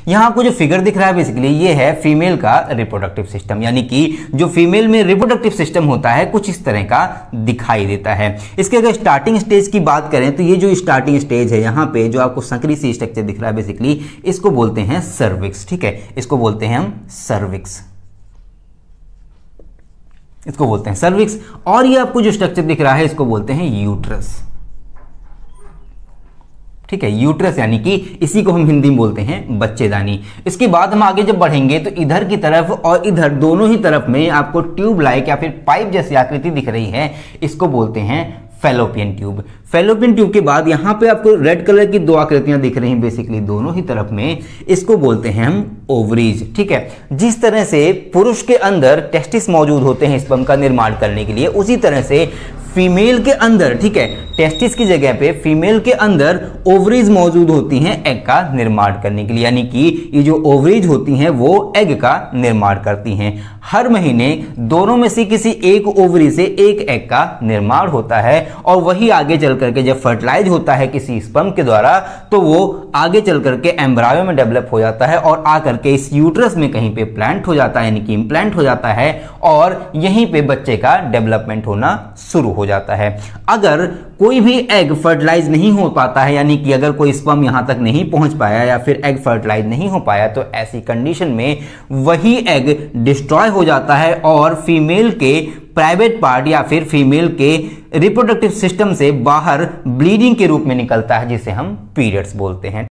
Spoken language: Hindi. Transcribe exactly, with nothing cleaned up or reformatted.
यहाँ आपको जो फिगर दिख रहा है बेसिकली ये है फीमेल का रिप्रोडक्टिव सिस्टम, यानी कि जो फीमेल में रिप्रोडक्टिव सिस्टम होता है कुछ इस तरह का दिखाई देता है। इसके अगर स्टार्टिंग स्टेज की बात करें तो ये जो स्टार्टिंग स्टेज है यहाँ पे जो आपको संकरी सी स्ट्रक्चर दिख रहा है बेसिकली इसको बोलते हैं सर्विक्स। ठीक है, इसको बोलते हैं हम सर्विक्स, इसको बोलते हैं सर्विक्स। और ये आपको जो स्ट्रक्चर दिख रहा है इसको बोलते हैं यूट्रस। ठीक है, यूट्रस यानी कि इसी को हम हिंदी में बोलते हैं बच्चेदानी। इसके बाद हम आगे जब बढ़ेंगे तो इधर की तरफ और इधर दोनों ही तरफ में आपको ट्यूब लाइक या फिर पाइप जैसी आकृति दिख रही है, इसको बोलते हैं फैलोपियन ट्यूब। फैलोपियन ट्यूब के बाद यहाँ पे आपको रेड कलर की दो आकृतियां दिख रही हैं बेसिकली दोनों ही तरफ में, इसको बोलते हैं हम ओवरीज। ठीक है, जिस तरह से पुरुष के अंदर टेस्टिस मौजूद होते हैं स्पर्म का निर्माण करने के लिए, उसी तरह से फीमेल के अंदर, ठीक है, टेस्टिस की जगह पे फीमेल के अंदर ओवरीज मौजूद होती हैं एग का निर्माण करने के लिए, यानी कि ये जो ओवरीज होती हैं वो एग का निर्माण करती हैं। हर महीने दोनों में से किसी एक ओवरी से एक एग का निर्माण होता है और वही आगे चल करके जब फर्टिलाइज होता है किसी स्पर्म के द्वारा तो वो आगे चल करके एम्ब्रायो में डेवलप हो जाता है और आकर के इस यूट्रस में कहीं पे प्लांट हो जाता है, यानी कि इम्प्लांट हो जाता है और यहीं पे बच्चे का डेवलपमेंट होना शुरू हो जाता है। अगर कोई भी एग फर्टिलाइज नहीं हो पाता है, यानी कि अगर कोई स्पर्म यहां तक नहीं पहुंच पाया या फिर एग फर्टिलाइज नहीं हो पाया, तो ऐसी कंडीशन में वही एग डिस्ट्रॉय हो जाता है और फीमेल के प्राइवेट पार्ट या फिर फीमेल के रिप्रोडक्टिव सिस्टम से बाहर ब्लीडिंग के रूप में निकलता है, जिसे हम पीरियड्स बोलते हैं।